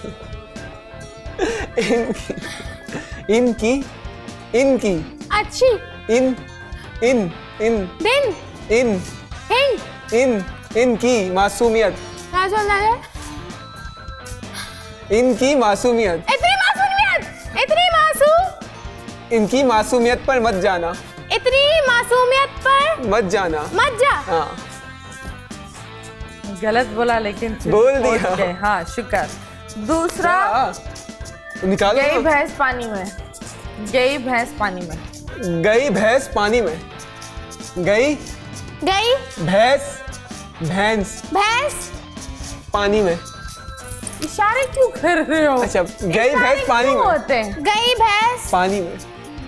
इनकी इनकी इनकी अच्छी इन इन इन दिन इन हिंद इन इनकी मासूमियत राजल नायर। इनकी मासूमियत इतनी मासूमियत इतनी मासूम इनकी मासूमियत पर मत जाना इतनी मासूमियत पर मत जाना मत जा। हाँ गलत बोला लेकिन फिर बोल पहुंच दिया। गए। हाँ शुक्र। दूसरा, हाँ, निकालो गई ना। भैंस पानी में। गई भैंस पानी में। गई भैंस पानी में गई गई भैंस भैंस भैंस पानी में इशारे क्यों कर रहे हो? अच्छा गई भैंस इशारे पानी क्यों में होते हैं? गई भैंस पानी में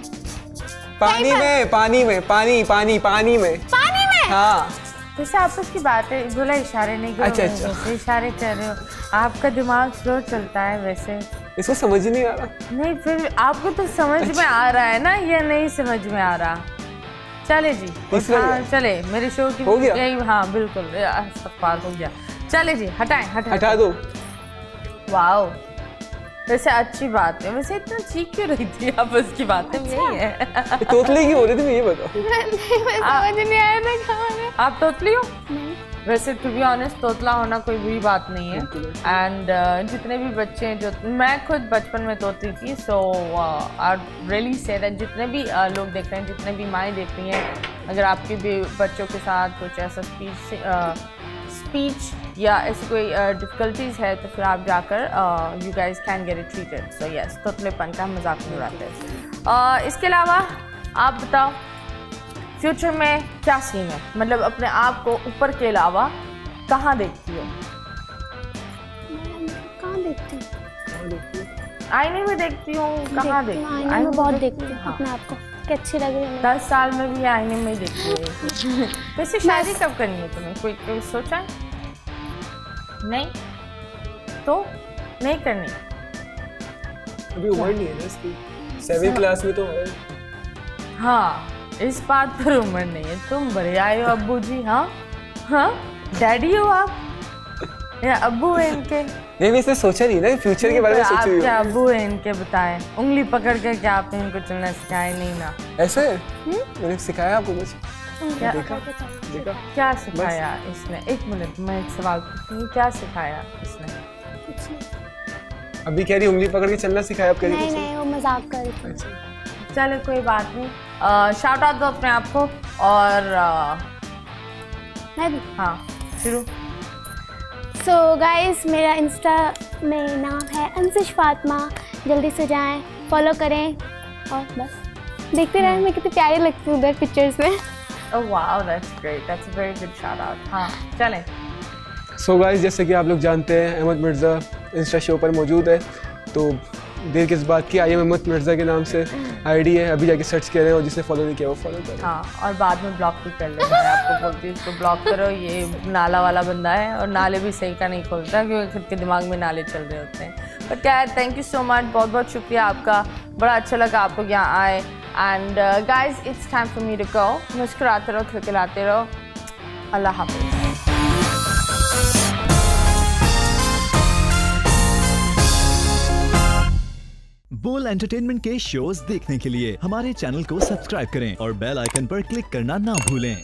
पानी में पानी में पानी पानी पानी में पानी में। हाँ जैसे आपस की बात है, बोला इशारे नहीं करो। अच्छा, अच्छा। वैसे इशारे कर रहे हो। आपका दिमाग स्लो चलता है वैसे। इसको समझ ही नहीं आ रहा नहीं, फिर आपको तो समझ में आ रहा है ना, ये नहीं समझ में आ रहा। चले जी, तीसरा हाँ, गया। चले मेरे शो की हो गया? यही। हाँ बिल्कुल, इस्तगफार हो गया। चले जी, हटाएं हटाएं हटा दो वाओ, वैसे अच्छी बात है। वैसे इतना चीख क्यों रही थी आपस की बातें? यही है। ये तोतले की हो रही थी मैं ये बताओ मैं समझ नहीं आया था क्या हो रहा आप तोतली हो? है। वैसे टू बी ऑनेस्ट तोतला होना कोई बुरी बात नहीं है। एंड uh, जितने भी बच्चे हैं, जो मैं खुद बचपन में तोतली थी, सो आई रियली से दैट जितने भी uh, लोग देख रहे हैं, जितने भी माएँ देख रही हैं, अगर आपके भी बच्चों के साथ कुछ ऐसा स्पीच स्पीच या ऐसी कोई डिफ़िकल्टीज है तो फिर आप जाकर you guys can get it treated. So yes, तोतलेपन का मजाक नहीं उड़ाते हैं। uh, इसके अलावा आप बताओ, फ्यूचर में क्या सीन है? मतलब अपने आप को ऊपर के अलावा कहाँ देखती हो? मैं कहाँ देखती हूँ? आईने में देखती हूँ। कहाँ देखती हूँ? आईने में बहुत देखती हूँ हाँ। अपने आप को कि अच्छी लग रही है। दस साल में भी आईने में ही देखती हूँ। वैसे शादी कब करनी है तुम्हें? कोई कोई सोचा है? नहीं तो नहीं करनी। अभी उम्र नहीं है ना इसकी, सेवन क्लास में तो है। हाँ, इस बात पर उम्र नहीं है। तुम बड़े आए हो अब्बू जी। हाँ हाँ, डैडी हो आप या अब्बू है इनके? नहीं मैं इसने सोचा नहीं ना, फ्यूचर के बारे में आप सोची हुई क्या हूँ। अब्बू है इनके? बताएं, उंगली पकड़ कर क्या आपने इनको चलना सिखाया? नहीं ना। ऐसे मैंने सिखाया आपको कुछ? क्या देखा देखा क्या सिखाया इसने? एक मिनट, मैं एक सवाल पूछती हूँ, क्या सिखाया इसने? कुछ नहीं अभी कह रही उंगली पकड़ के चलना सिखाया, आप कह रही नहीं कुछ? नहीं वो मजाक कर रही थी। अच्छा चलो कोई बात नहीं। शाउट आउट दो अपने आप को। और आ, मैं भी। हाँ शुरू। सो गाइस, मेरा इंस्टा में नाम है अंशिश फातिमा, जल्दी से जाएं, फॉलो करें और बस देखते रहें। मैं कितनी प्यारी लगती हूँ उधर पिक्चर्स में। Oh wow, that's great, that's a very good shout out. हाँ चलें। सो गाइस, जैसे कि आप लोग जानते हैं अहमद मिर्ज़ा इंस्टा शो पर मौजूद है, तो देर किस बात की। आई एम अहमद मिर्ज़ा के नाम से आईडी है, अभी जाके सर्च करें और जिसने फॉलो नहीं किया वो फॉलो करें। हाँ, और बाद में ब्लॉक भी कर लेना। मैं आपको बोलती हूँ इसको ब्लॉक करो, ये नाला वाला बंदा है और नाले भी सही का नहीं खोलता क्योंकि खुद के दिमाग में नाले चल रहे होते हैं। बट क्या है, थैंक यू सो मच, बहुत बहुत शुक्रिया आपका, बड़ा अच्छा लगा आप लोग यहाँ आए। And guys it's time for me to go. मुस्कुराते रहो, खिलखिलाते रहो, अल्लाह हाफ़िज़। बोल एंटरटेनमेंट के शोज देखने के लिए हमारे चैनल को सब्सक्राइब करें और बेल आइकन पर क्लिक करना ना भूलें।